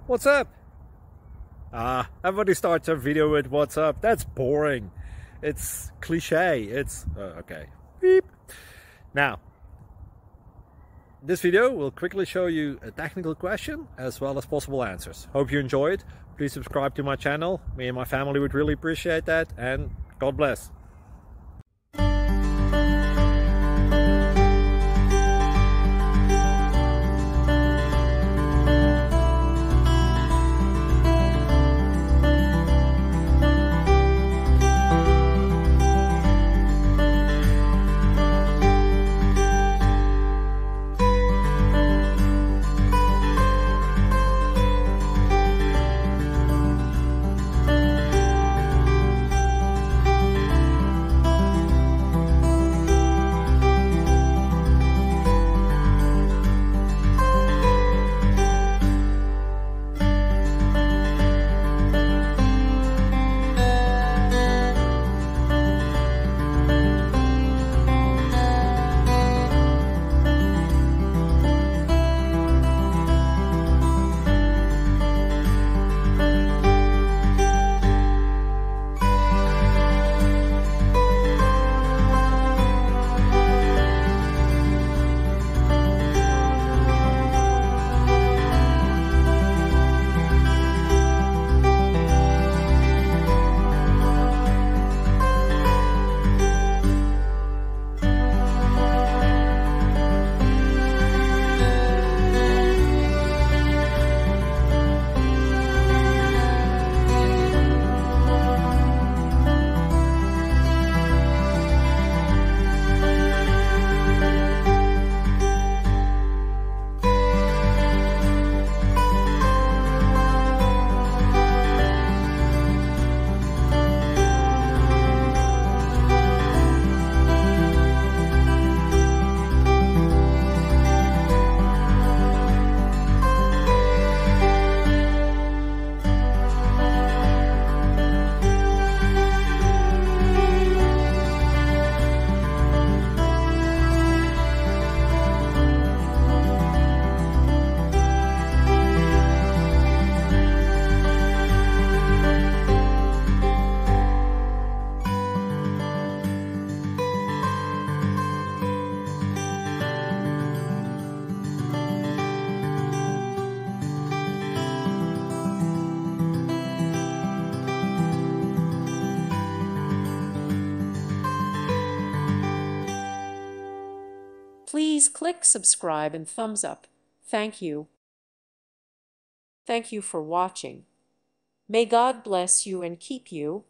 What's up? Everybody starts their video with what's up. That's boring. It's cliche. It's okay. Beep. Now, this video will quickly show you a technical question as well as possible answers. Hope you enjoy it. Please subscribe to my channel. Me and my family would really appreciate that, and God bless. Please click subscribe and thumbs up. Thank you. Thank you for watching. May God bless you and keep you.